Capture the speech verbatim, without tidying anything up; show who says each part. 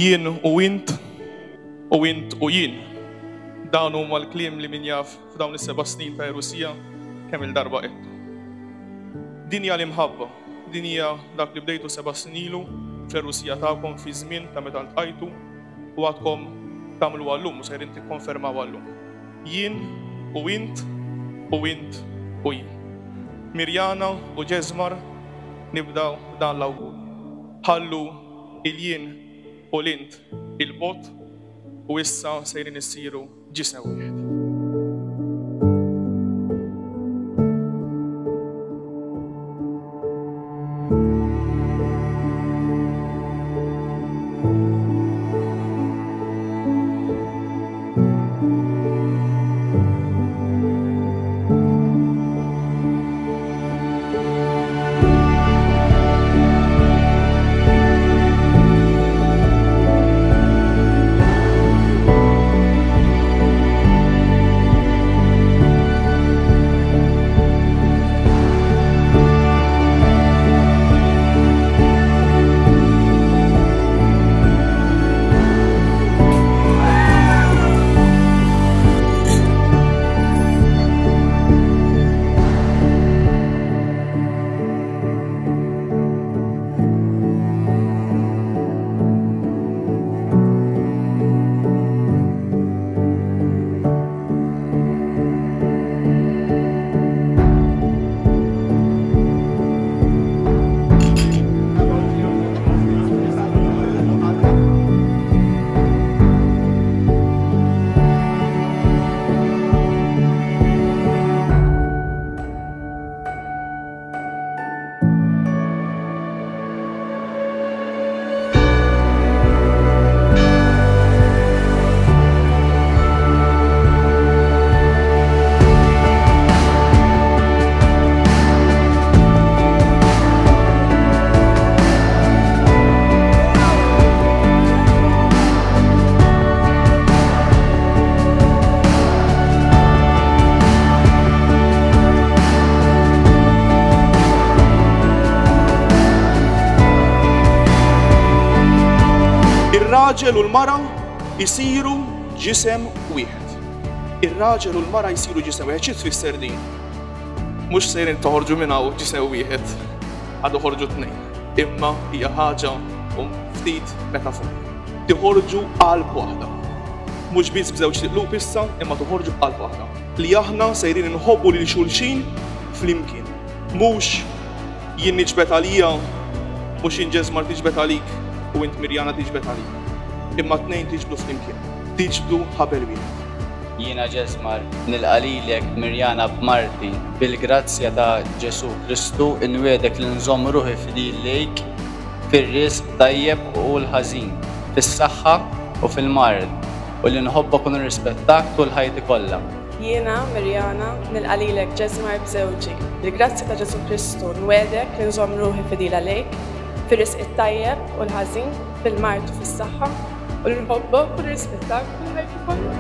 Speaker 1: Jien u int u int u jien. Dawn huma l-kliem li min jaf f'dawn is-seba' snin ta' Erusija kemm il-darba qed. Din hija l-imħabba, din hija dak li bdejtu seba' snin ilu fl-Erusija tagħkom fi żmien ta' meta ltqajtu u għadkom tagħmlu għallum u sejrin tikkonfermaw għallum. Jien u int u int u jien. Mirjana u Ġeżmar nibdaw dan l-awgur. Ħallu il-jien u l-int il-bot u issa sejrin issiru ġisem wieħed. Ir-raġel u l-mara jisiru ġisem wieħed. Ir-raġel u l-mara jisiru ġisem wieħed. Xi tfisser din? Mhux sejrin toħorġu minn hawn ġisem wieħed, għadu ħorġu tnejn. Imma hija ħaġa u ftit metaforika. Tiħorġu qalb waħda. Mhux biss b'żewġ tiqlub issa, imma toħorġu b'qalb waħda. Li aħna sejrin inħobbu lil xulxin flimkien. Mhux jien niġbed għalija, mhux jien Ġeżmar tiġbed għalik u int Mirjana tiġbed għalik. Imma tnejn tiġbdu flimkien, tiġbdu ħabel wieħed.
Speaker 2: Jiena Ġeżmar nilqa' lilek Mirjana b'Marti bil-grazzja ta' Ġesu Kristu inwiedek li nżomm ruħi fidil lejk fir-risq tajjeb u l-ħażin, fis-saħħa u fil-mard u li nħobbok u nirrispettak tul ħajti kollha.
Speaker 3: Jiena Mirjana nilqa' lilek Ġeżmar b'żewġi bil-grazzja ta' Ġesu Kristu nwiedek li nżomm ruħi fidil lejk fir-risq tajjeb u l-ħażin, fil-mard u fis-saħħa u li nħobbok u nirrispettak tul ħajti kollha.